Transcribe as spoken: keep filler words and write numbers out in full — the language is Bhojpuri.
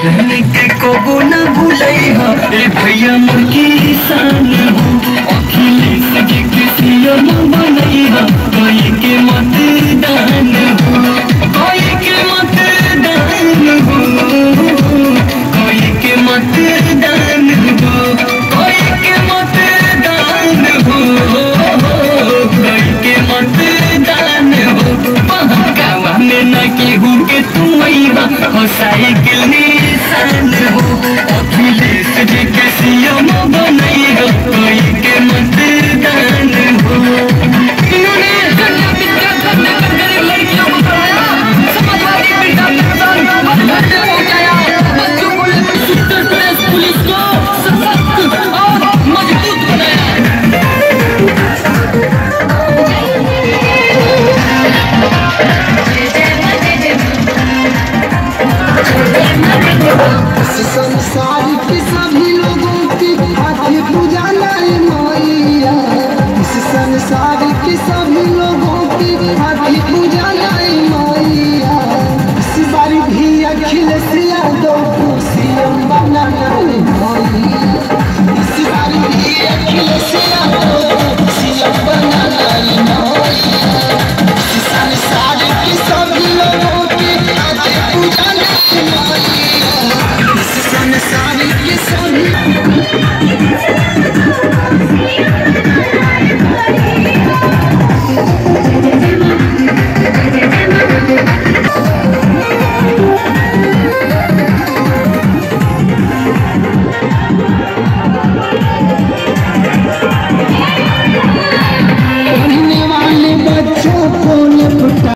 कहने के कबो न भूलैहा ए भैया मोर किसान हो अखिलेश जी के सीएम बनैहा कोई के मतदान हो कोई के मतदान हो कोई के मतदान हो कोई के मतदान हो कोई के मतदान हो गाँव में न केहू के तुम हो साइकिल निशान हो अखिलेश जी के सीएम बने